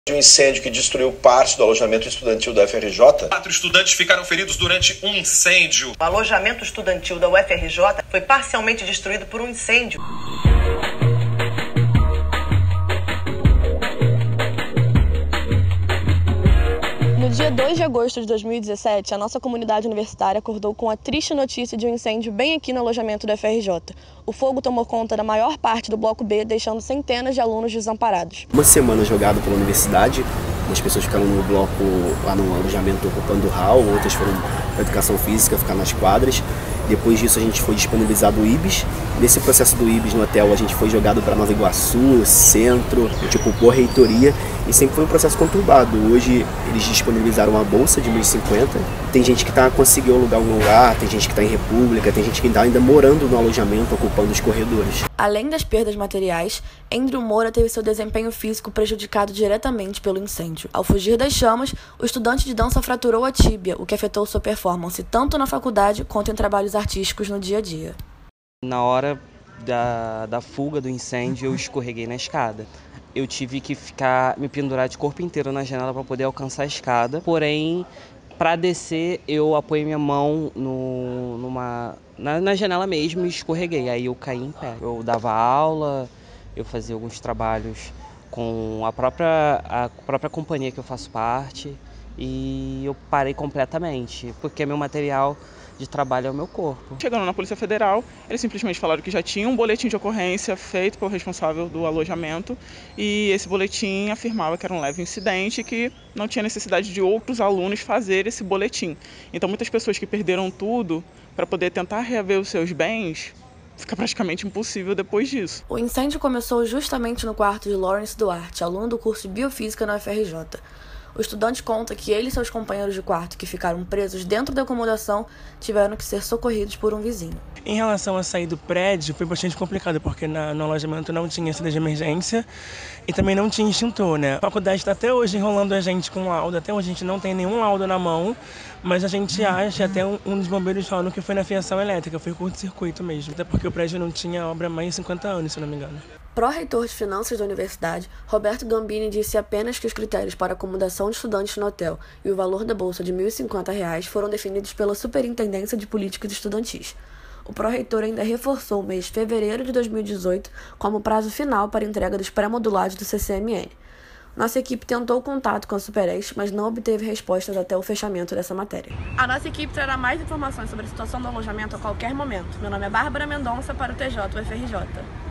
Um incêndio que destruiu parte do alojamento estudantil da UFRJ. 4 estudantes ficaram feridos durante um incêndio. O alojamento estudantil da UFRJ foi parcialmente destruído por um incêndio. No dia 2 de agosto de 2017, a nossa comunidade universitária acordou com a triste notícia de um incêndio bem aqui no alojamento da UFRJ. O fogo tomou conta da maior parte do bloco B, deixando centenas de alunos desamparados. Uma semana jogado pela universidade, as pessoas ficaram no bloco, lá no alojamento, ocupando o hall, outras foram para educação física, ficar nas quadras. Depois disso a gente foi disponibilizado o IBS. Nesse processo do IBS no hotel a gente foi jogado para Nova Iguaçu, centro, tipo por reitoria, e sempre foi um processo conturbado. Hoje eles disponibilizaram uma bolsa de 1.050. Tem gente que conseguiu alugar um lugar, tem gente que está em república, tem gente que está ainda morando no alojamento, ocupando os corredores. Além das perdas materiais, Andrew Moura teve seu desempenho físico prejudicado diretamente pelo incêndio. Ao fugir das chamas, o estudante de dança fraturou a tíbia, o que afetou sua performance tanto na faculdade quanto em trabalhos artísticos no dia a dia. Na hora da fuga do incêndio, eu escorreguei na escada. Eu tive que me pendurar de corpo inteiro na janela para poder alcançar a escada. Porém, para descer, eu apoiei minha mão na janela mesmo e escorreguei. Aí eu caí em pé. Eu dava aula, eu fazia alguns trabalhos com a própria companhia que eu faço parte. E eu parei completamente, porque meu material de trabalho é o meu corpo. Chegando na Polícia Federal, eles simplesmente falaram que já tinha um boletim de ocorrência feito pelo responsável do alojamento e esse boletim afirmava que era um leve incidente e que não tinha necessidade de outros alunos fazer esse boletim. Então muitas pessoas que perderam tudo para poder tentar reaver os seus bens, fica praticamente impossível depois disso. O incêndio começou justamente no quarto de Lawrence Duarte, aluno do curso de Biofísica na UFRJ. O estudante conta que ele e seus companheiros de quarto, que ficaram presos dentro da acomodação, tiveram que ser socorridos por um vizinho. Em relação a sair do prédio, foi bastante complicado, porque no alojamento não tinha saída de emergência e também não tinha extintor, né? A faculdade está até hoje enrolando a gente com laudo, até hoje a gente não tem nenhum laudo na mão, mas a gente acha, até um dos bombeiros falam que foi na fiação elétrica, foi curto-circuito mesmo, até porque o prédio não tinha obra há mais de 50 anos, se não me engano. Pró-reitor de Finanças da universidade, Roberto Gambini disse apenas que os critérios para acomodação de estudantes no hotel e o valor da bolsa de R$ 1.050 foram definidos pela Superintendência de Políticas Estudantis. O pró-reitor ainda reforçou o mês de fevereiro de 2018 como prazo final para a entrega dos pré-modulados do CCMN. Nossa equipe tentou contato com a SuperEx, mas não obteve respostas até o fechamento dessa matéria. A nossa equipe trará mais informações sobre a situação do alojamento a qualquer momento. Meu nome é Bárbara Mendonça para o TJ UFRJ.